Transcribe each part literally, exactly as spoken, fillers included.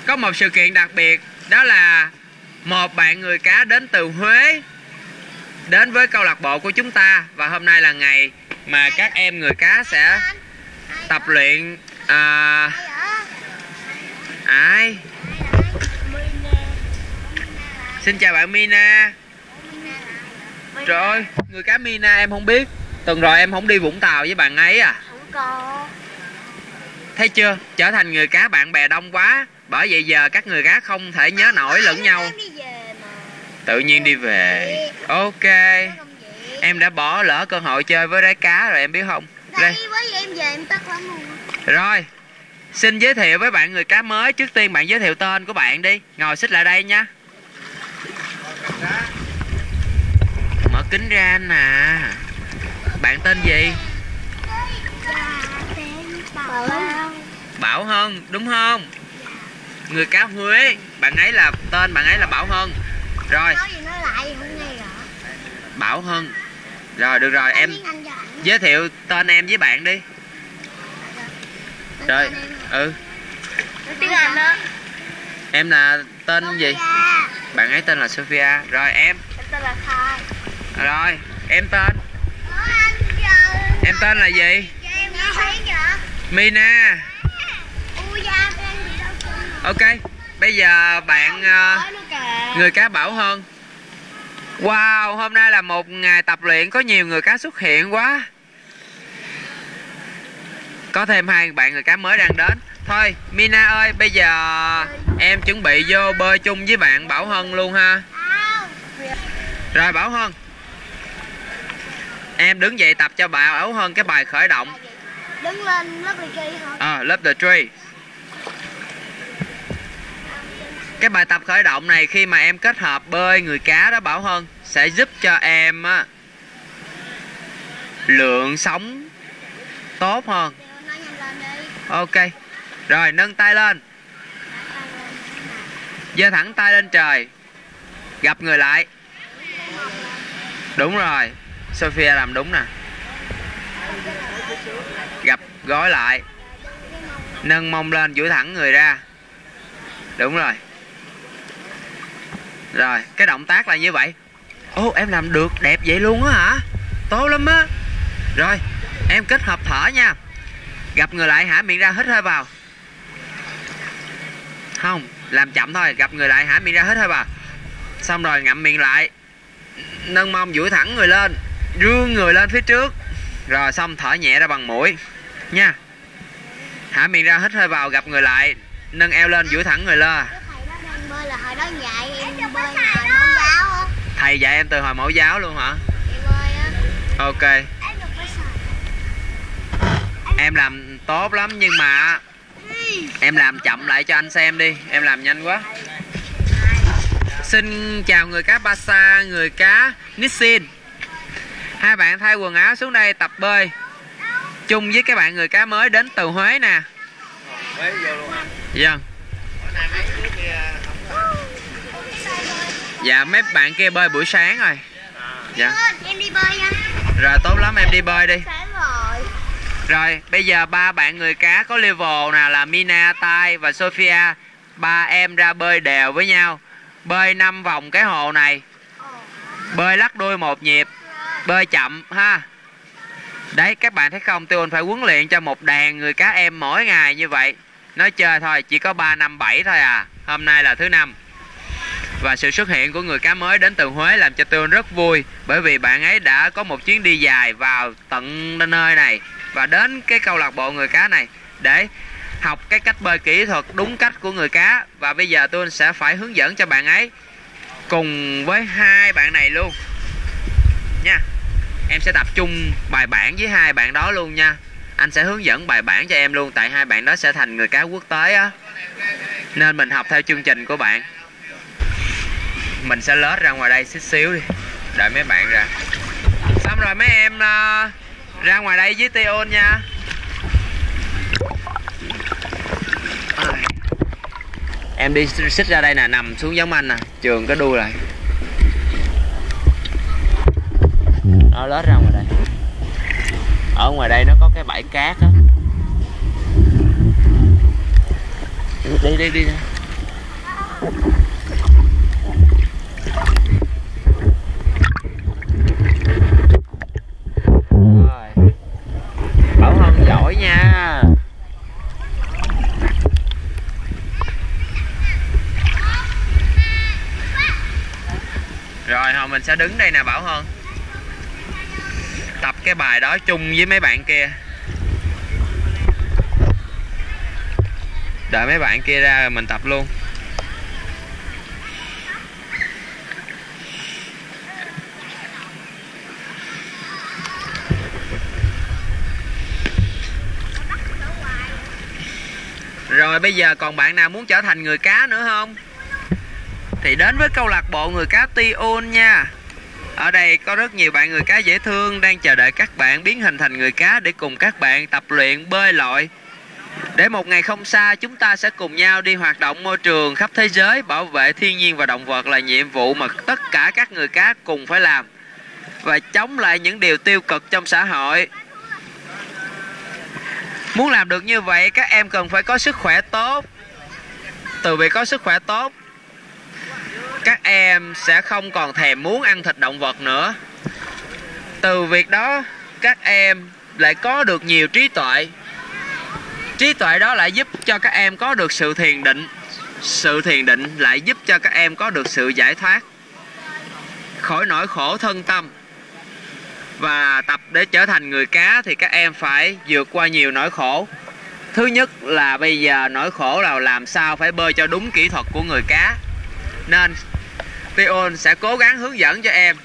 có một sự kiện đặc biệt, đó là một bạn người cá đến từ Huế đến với câu lạc bộ của chúng ta. Và hôm nay là ngày mà các em người cá sẽ tập luyện. à, Ai? Xin chào bạn Mina. Trời ơi, người cá Mina em không biết. Tuần rồi em không đi Vũng Tàu với bạn ấy à? Không có. Thấy chưa? Trở thành người cá bạn bè đông quá. Bởi vậy giờ các người cá không thể nhớ nổi lẫn nhau. Tự nhiên đi về. Ok. Em đã bỏ lỡ cơ hội chơi với đáy cá rồi em biết không? Đây. Em về em tắt lắm luôn. Rồi. Xin giới thiệu với bạn người cá mới. Trước tiên bạn giới thiệu tên của bạn đi. Ngồi xích lại đây nha. Mở kính ra anh à. Bạn tên gì? Bảo Hân. Bảo Hân, đúng không? Người cá Huế. Bạn ấy là tên bạn ấy là Bảo Hân. Rồi. Nói gì nói lại không nghe rõ. Bảo Hân. Rồi được rồi, em giới thiệu tên em với bạn đi. Rồi. Ừ. Tiếng Anh đó. Em là tên gì? Bạn ấy tên là Sophia. Rồi em. Em tên là Khai. Rồi, em tên. Em tên là gì? Mina. Ok, bây giờ bạn uh, người cá Bảo Hân. Wow, hôm nay là một ngày tập luyện có nhiều người cá xuất hiện quá. Có thêm hai bạn người cá mới đang đến. Thôi, Mina ơi, bây giờ em chuẩn bị vô bơi chung với bạn Bảo Hân luôn ha. Rồi Bảo Hân, em đứng dậy tập cho bà Bảo Hân cái bài khởi động. Đứng lên lớp the tree hả? Ờ, lớp the tree. Cái bài tập khởi động này khi mà em kết hợp bơi người cá đó Bảo Hân, sẽ giúp cho em á, lượng sóng tốt hơn. Ok. Rồi nâng tay lên. Giơ thẳng tay lên trời. Gập người lại. Đúng rồi, Sophia làm đúng nè. Gập gối lại. Nâng mông lên, duỗi thẳng người ra. Đúng rồi. Rồi, cái động tác là như vậy. Ô, em làm được đẹp vậy luôn á hả? Tốt lắm á. Rồi, em kết hợp thở nha. Gập người lại, hả miệng ra, hít hơi vào. Không, làm chậm thôi. Gập người lại, hả miệng ra, hít hơi vào. Xong rồi ngậm miệng lại. Nâng mông duỗi thẳng người lên. Rươn người lên phía trước. Rồi xong thở nhẹ ra bằng mũi nha. Hả miệng ra, hít hơi vào, gập người lại. Nâng eo lên, duỗi thẳng người lên. Bơi là hồi đó dạy em bơi hồi mẫu giáo á. Thầy dạy em từ hồi mẫu giáo luôn hả? Em bơi á. Ok. Em làm tốt lắm nhưng mà em làm chậm lại cho anh xem đi. Em làm nhanh quá. Xin chào người cá Basa, người cá Nissin. Hai bạn thay quần áo xuống đây tập bơi chung với các bạn người cá mới đến từ Huế nè. Vâng. Dạ mấy bạn kia bơi buổi sáng rồi. Dạ. Em đi bơi nha. Rồi tốt lắm, em đi bơi đi. Sáng rồi. Rồi bây giờ ba bạn người cá có level nè là Mina, Tai và Sophia. Ba em ra bơi đều với nhau. Bơi năm vòng cái hồ này. Bơi lắc đuôi một nhịp. Bơi chậm ha. Đấy các bạn thấy không, Tiêu Anh phải huấn luyện cho một đàn người cá em mỗi ngày như vậy. Nói chơi thôi, chỉ có ba, năm, bảy thôi à. Hôm nay là thứ năm. Và sự xuất hiện của người cá mới đến từ Huế làm cho Tiêu Anh rất vui. Bởi vì bạn ấy đã có một chuyến đi dài vào tận nơi này và đến cái câu lạc bộ người cá này để học cái cách bơi kỹ thuật đúng cách của người cá. Và bây giờ tôi sẽ phải hướng dẫn cho bạn ấy cùng với hai bạn này luôn nha. Em sẽ tập trung bài bản với hai bạn đó luôn nha. Anh sẽ hướng dẫn bài bản cho em luôn. Tại hai bạn đó sẽ thành người cá quốc tế á, nên mình học theo chương trình của bạn. Mình sẽ lết ra ngoài đây xíu xíu đi, đợi mấy bạn ra. Xong rồi mấy em uh, ra ngoài đây với Tiêu nha. Em đi xích ra đây nè, nằm xuống giống anh nè, trường cái đuôi lại. Nó lết ra ngoài đây. Ở ngoài đây nó có cái bãi cát á. Đi đi đi. Rồi. Bảo Hân giỏi nha. Rồi hồi mình sẽ đứng đây nè Bảo Hân, tập cái bài đó chung với mấy bạn kia. Đợi mấy bạn kia ra rồi mình tập luôn. Rồi bây giờ còn bạn nào muốn trở thành người cá nữa không? Thì đến với câu lạc bộ người cá Ti-on nha. Ở đây có rất nhiều bạn người cá dễ thương đang chờ đợi các bạn biến hình thành người cá để cùng các bạn tập luyện bơi lội. Để một ngày không xa chúng ta sẽ cùng nhau đi hoạt động môi trường khắp thế giới. Bảo vệ thiên nhiên và động vật là nhiệm vụ mà tất cả các người cá cùng phải làm, và chống lại những điều tiêu cực trong xã hội. Muốn làm được như vậy các em cần phải có sức khỏe tốt. Từ việc có sức khỏe tốt, các em sẽ không còn thèm muốn ăn thịt động vật nữa. Từ việc đó các em lại có được nhiều trí tuệ. Trí tuệ đó lại giúp cho các em có được sự thiền định. Sự thiền định lại giúp cho các em có được sự giải thoát khỏi nỗi khổ thân tâm. Và tập để trở thành người cá thì các em phải vượt qua nhiều nỗi khổ. Thứ nhất là bây giờ nỗi khổ là làm sao phải bơi cho đúng kỹ thuật của người cá. Nên Ti-on sẽ cố gắng hướng dẫn cho em.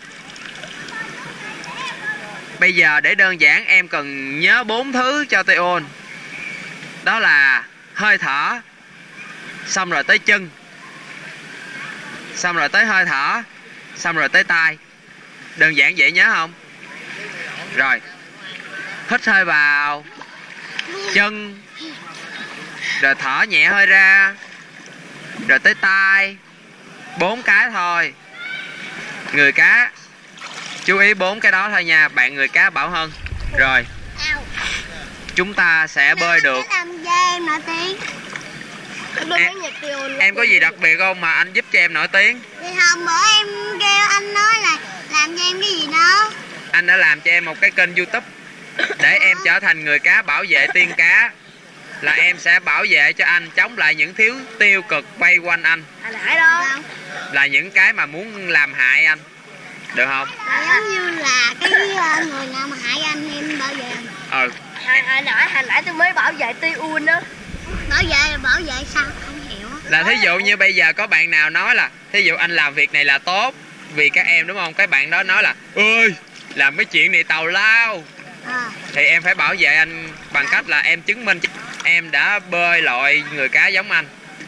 Bây giờ để đơn giản em cần nhớ bốn thứ cho Ti-on. Đó là hơi thở, xong rồi tới chân, xong rồi tới hơi thở, xong rồi tới tay. Đơn giản dễ nhớ không? Rồi, hít hơi vào chân, rồi thở nhẹ hơi ra, rồi tới tay. Bốn cái thôi. Người cá chú ý bốn cái đó thôi nha bạn người cá Bảo Hân. Rồi chúng ta sẽ bơi được. Em nổi tiếng. Em, em có gì đặc biệt không mà anh giúp cho em nổi tiếng? Thì hôm bữa em kêu anh nói là làm cho em cái gì đó. Anh đã làm cho em một cái kênh YouTube để em trở thành người cá bảo vệ tiên cá. Là em sẽ bảo vệ cho anh, chống lại những thiếu tiêu cực vây quanh anh. Anh hại đâu? Là những cái mà muốn làm hại anh. Được không? Giống như là cái người nào mà hại anh em bảo vệ anh. Ừ. Hồi nãy hồi nãy tôi mới bảo vệ Ti-on đó. Bảo vệ bảo vệ sao? Không hiểu. Là thí dụ như bây giờ có bạn nào nói là thí dụ anh làm việc này là tốt vì các em đúng không? Cái bạn đó nói là ơi làm cái chuyện này tào lao. À. Thì em phải bảo vệ anh bằng cách là em chứng minh em đã bơi lội người cá giống anh.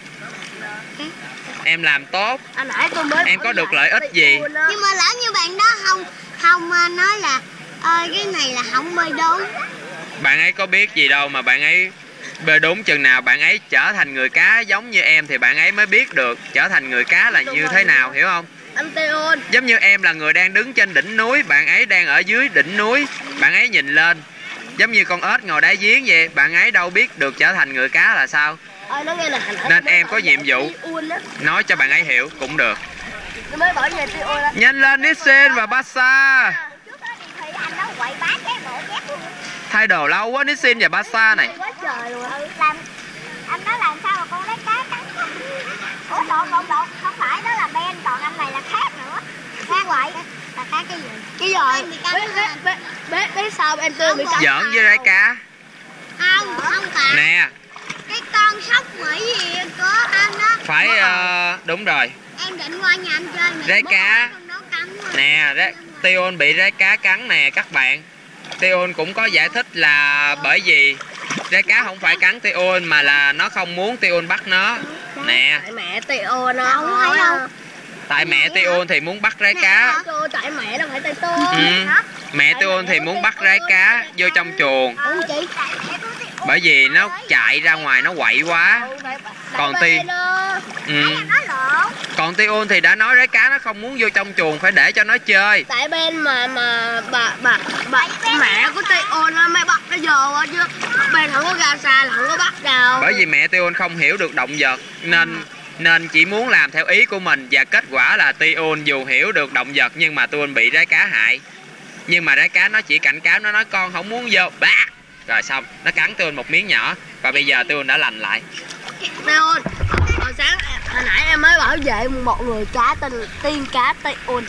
Em làm tốt. À, nãy tôi mới em có được lợi ích gì? Nhưng mà lỡ như bạn đó không không nói là ơi cái này là không bơi đúng. Bạn ấy có biết gì đâu mà bạn ấy bơi đúng. Chừng nào bạn ấy trở thành người cá giống như em thì bạn ấy mới biết được trở thành người cá là như thế nào, hiểu không? Anh Ti-on. Giống như em là người đang đứng trên đỉnh núi, bạn ấy đang ở dưới đỉnh núi, bạn ấy nhìn lên giống như con ếch ngồi đáy giếng vậy, bạn ấy đâu biết được trở thành người cá là sao. Nên em có nhiệm vụ nói cho bạn ấy hiểu cũng được. Nhanh lên Nissin và Basa. Thay đồ lâu quá Nissin và Basa này. Anh nói làm sao mà con lấy cá cắn. Ủa lộn lộn lộn, không phải đó là Ben, còn anh này là khác nữa. Khác vậy. Là khác cái gì? Cái gì? Biết biết biết sao em tôi bị cắn. Giỡn với rái cá. Không, không phải. Nè. Cái con sóc Mỹ gì có anh đó. Phải uh, đúng rồi. Em định qua nhà anh chơi nè. Rái cá. Nè, Ti-on bị rái cá cắn nè các bạn. Ti-on cũng có giải thích là bởi vì rái cá không phải cắn Ti-on mà là nó không muốn Ti-on bắt nó. Nè. Tại mẹ Ti-on nó không thấy đâu. Tại mẹ Ti-on thì muốn bắt rái cá. Tại mẹ đâu phải tại tôi. Ừ. Mẹ Ti-on thì muốn bắt rái cá vô trong chuồng. Bởi vì nó chạy ra ngoài nó quậy quá. Còn Ti ừ. Còn Ti-on thì đã nói rái cá nó không muốn vô trong chuồng, phải để cho nó chơi. Tại bên mà mà bà bà bà mẹ của Ti-on nó mới bắt nó vô chứ bên không có ra xa là không có bắt đâu. Bởi vì mẹ Ti-on không hiểu được động vật nên nên chỉ muốn làm theo ý của mình, và kết quả là Tiun dù hiểu được động vật nhưng mà Tiun bị rái cá hại. Nhưng mà rái cá nó chỉ cảnh cáo, nó nói con không muốn vô. Bá! Rồi xong, nó cắn Tiun một miếng nhỏ và bây giờ Tiun đã lành lại. Tiun, hồi sáng hồi nãy em mới bảo vệ một người cá tên tiên cá Tiun.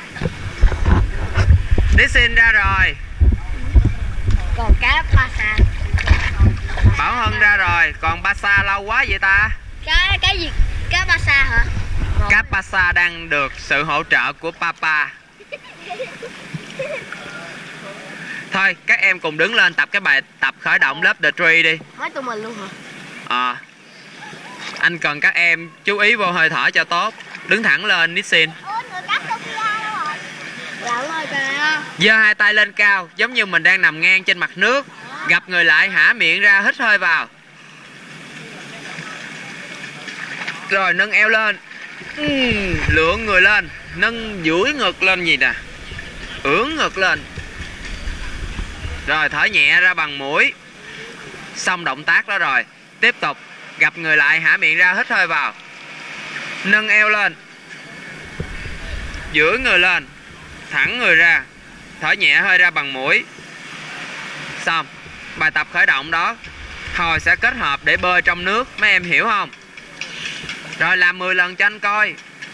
Nissin ra rồi. Còn cá Basa. Bảo Hân ra rồi, còn Basa lâu quá vậy ta? Cái cái gì? Cá Basa hả? Cá Basa đang được sự hỗ trợ của Papa. Thôi, các em cùng đứng lên tập cái bài tập khởi động lớp The Tree đi. Mấy tụi mình luôn hả? Ờ. À, anh cần các em chú ý vô hơi thở cho tốt. Đứng thẳng lên, Nissin. Giơ hai tay lên cao, giống như mình đang nằm ngang trên mặt nước. Gặp người lại, hả miệng ra, hít hơi vào. Rồi nâng eo lên. uhm, Lượn người lên. Nâng duỗi ngực lên gì nè. Ưỡn ngực lên. Rồi thở nhẹ ra bằng mũi. Xong động tác đó rồi. Tiếp tục. Gặp người lại, hả miệng ra, hít hơi vào. Nâng eo lên. Duỗi người lên. Thẳng người ra. Thở nhẹ hơi ra bằng mũi. Xong. Bài tập khởi động đó Thôi sẽ kết hợp để bơi trong nước. Mấy em hiểu không? Rồi làm mười lần cho anh coi.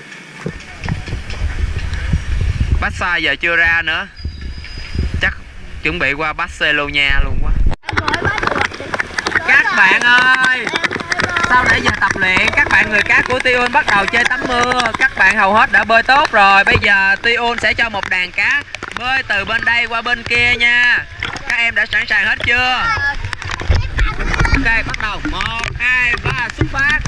Barca giờ chưa ra nữa. Chắc chuẩn bị qua Barcelona luôn quá. Các bạn ơi, sau nãy giờ tập luyện, các bạn người cá của Tiun bắt đầu chơi tắm mưa. Các bạn hầu hết đã bơi tốt rồi. Bây giờ Tiun sẽ cho một đàn cá bơi từ bên đây qua bên kia nha. Các em đã sẵn sàng hết chưa? Ok, bắt đầu. Một, hai, ba, xuất phát.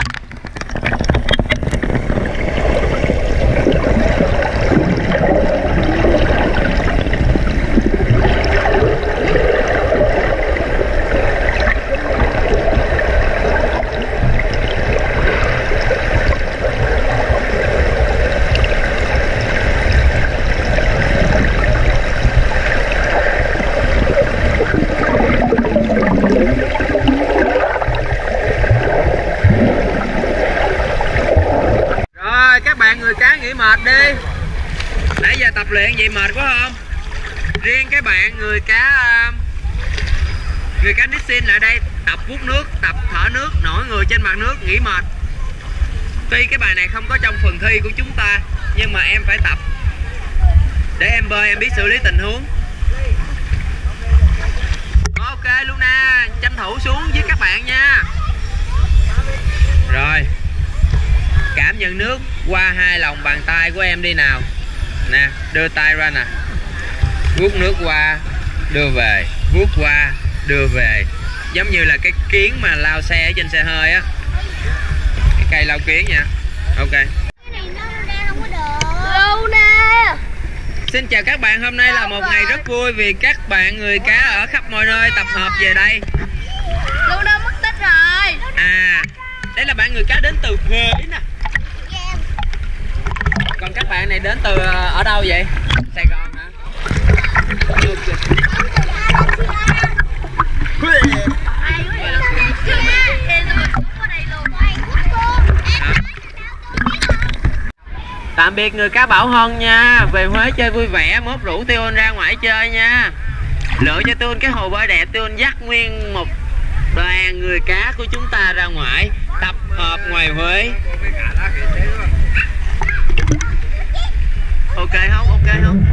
Mệt đi. Nãy giờ tập luyện vậy mệt quá không? Riêng cái bạn người cá Người cá Nissin lại đây tập vuốt nước, tập thở nước, nổi người trên mặt nước, nghỉ mệt. Tuy cái bài này không có trong phần thi của chúng ta, nhưng mà em phải tập để em bơi, em biết xử lý tình huống. Ok Luna, tranh thủ xuống với các bạn nha. Rồi, cảm nhận nước qua hai lòng bàn tay của em đi nào. Nè, đưa tay ra nè. Vuốt nước qua, đưa về. Vuốt qua, đưa về. Giống như là cái kiến mà lao xe ở trên xe hơi á. Cái cây lao kiến nha. Ok. Xin chào các bạn, hôm nay là một ngày rất vui vì các bạn người cá ở khắp mọi nơi tập hợp về đây. Luna mất tích rồi. À, đây là bạn người cá đến từ Huế nè. Còn các bạn này đến từ ở đâu vậy? Sài Gòn hả? Tạm biệt người cá Bảo Hân nha. Về Huế chơi vui vẻ, mốt rủ Tiun ra ngoài chơi nha. Lựa cho Tiun cái hồ bơi đẹp. Tiun dắt nguyên một đoàn người cá của chúng ta ra ngoài tập hợp ngoài Huế. Ok không? Ok không?